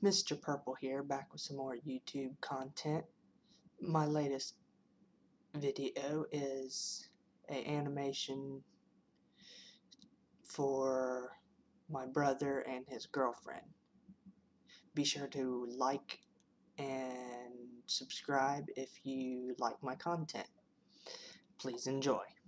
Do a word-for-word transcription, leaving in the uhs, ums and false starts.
Mister Purple here, back with some more YouTube content. My latest video is a animation for my brother and his girlfriend. Be sure to like and subscribe if you like my content. Please enjoy.